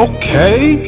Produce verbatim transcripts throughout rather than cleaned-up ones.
Okay.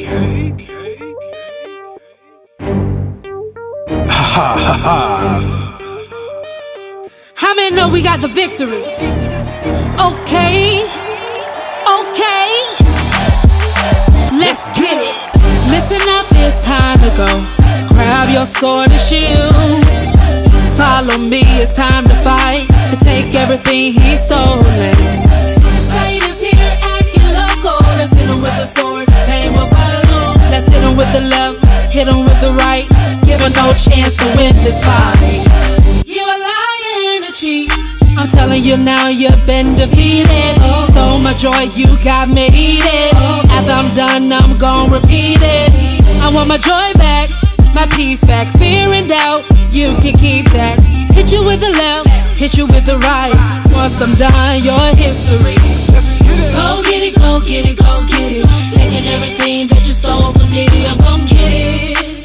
Ha ha ha. How many know we got the victory? Okay. Okay. Let's get it. Listen up, it's time to go. Grab your sword and shield. Follow me, it's time to fight. To take everything he's stolen. Satan's here acting loco. Let's hit him with the sword, pain will follow. Let's hit him with the left, hit him with the right. Give him no chance to win this fight. You a liar and a cheat. I'm telling you now, you've been defeated. Stole my joy, you got me eating. After I'm done, I'm gon' repeat it. I want my joy back, my peace back. Fear and doubt, you can keep that. Hit you with the left, hit you with the right. Once I'm done, your history. Go get it, go get it, go get it. Taking everything that you stole from me, I'm gon' get it.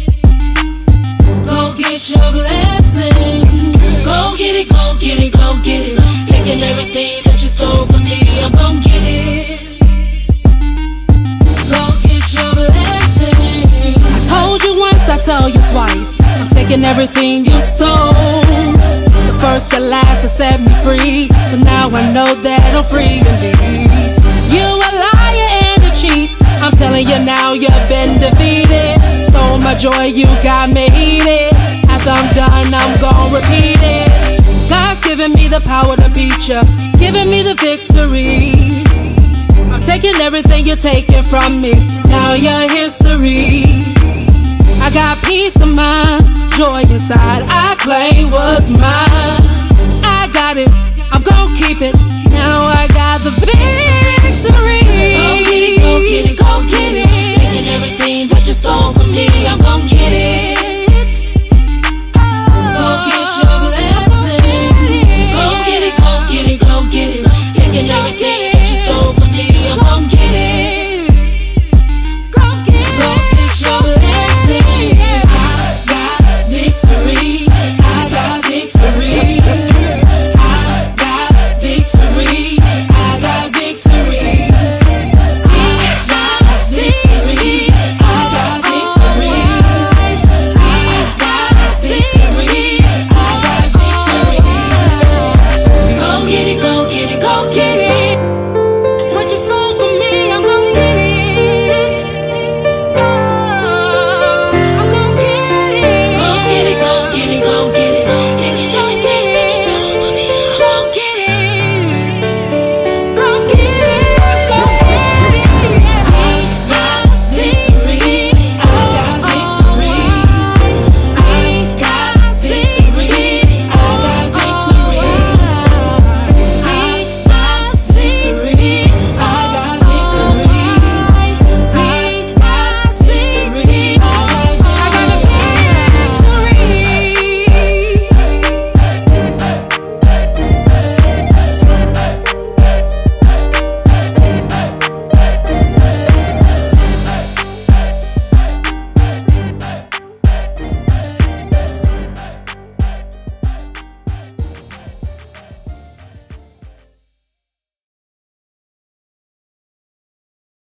Go get your blessings. Go get it, go get it, go get it. Taking everything that you stole from me, I'm gon' get it. Go get your blessings. I told you once, I tell you twice. I'm taking everything you stole. The first and last to set me free. So now I know that I'm free indeed. You a liar and a cheat. I'm telling you now, you've been defeated. Stole my joy, you got me heated. After I'm done, I'm gon' repeat it. God's giving me the power to beat you, giving me the victory. I'm taking everything you're taking from me. Now your history. I got peace of mind, joy inside. I claim what's mine. I got it, I'm gon' keep it. Now I got the victory.